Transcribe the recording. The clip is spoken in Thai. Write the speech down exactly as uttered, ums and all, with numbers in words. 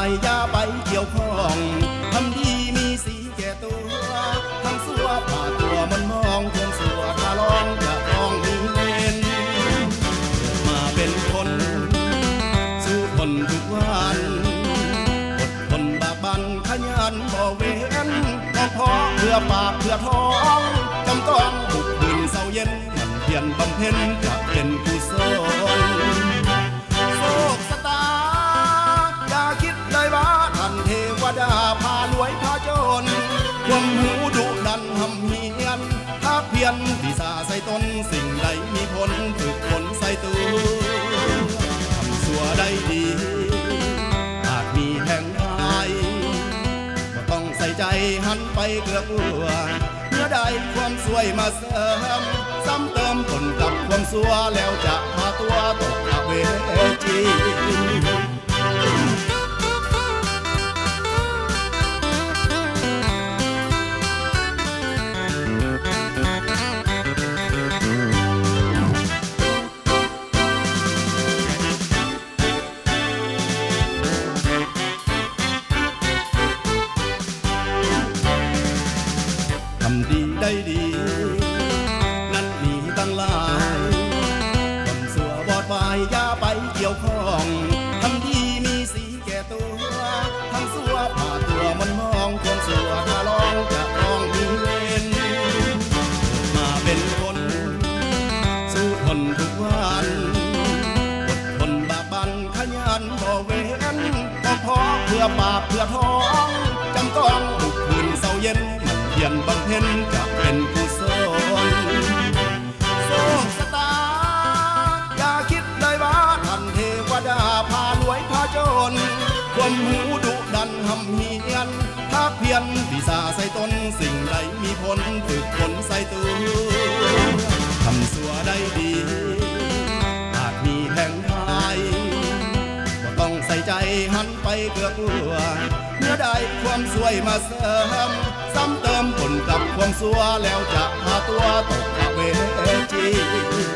ายอย่าไปเกี่ยวข้องทำดีมีสีแก่ตัวทำสัวผ่าตัวมันมองทวงสัวถ้าลองจะต้องมีเงินมาเป็นคนสู้ทนทุกวันอดทนบากบั่นขยันบ่เว้นต้องขอเพื่อปากเพื่อท้องจำต้องบุกบืนเศร้าเย็นมันเพียรบำเพ็ญจะเป็นกุศลโศกสตาอย่าคิดเลยว่าท่านเทวดาพารวยพาจนความหูดุดันหำเหียนถ้าเพียรที่สาใส่ตนสิ่งใดมีผลฝึกฝนใส่ตัวทำชั่วได้ดีอาจมีแห่งหายก็ต้องใส่ใจหันไปเกลือกลัวเมื่อใดความสวยมาเสริมซ้ำเติมผลกับความสัวแล้วจะพาตัวตกอเวจีทำดีได้ดีนั่นมีตั้งหลายคนสัวบอดวายอย่าไปเกี่ยวข้องทำดีมีสีแก่ตัวทั้งสัวผ่าตัวมันมองคนสัวถ้าลองจะต้องมีเว้นมาเป็นคนสู้ทนทุกวันอดทนบากบั่นขยันบ่เว้นก็เพราะเพื่อปากเพื่อท้องจำต้องบุกบืนเศร้าเย็นเพียรบำเพ็ญจะเป็นกุศลโชคชะตาอย่าคิดเลยว่าท่านเทวดาพารวยพาจนความหูดุดันหำเหียนถ้าเพียรที่สาใส่ตนสิ่งใดมีผลฝึกฝนใส่ตัวทำสัวได้ดีอาจมีแห่งหายก็ต้องใส่ใจหันไปเกลือกลัวเมื่อใดความสวยมาเสริมซ้ำเติมผลกับความสัวแล้วจะพาตัวตกอเวจี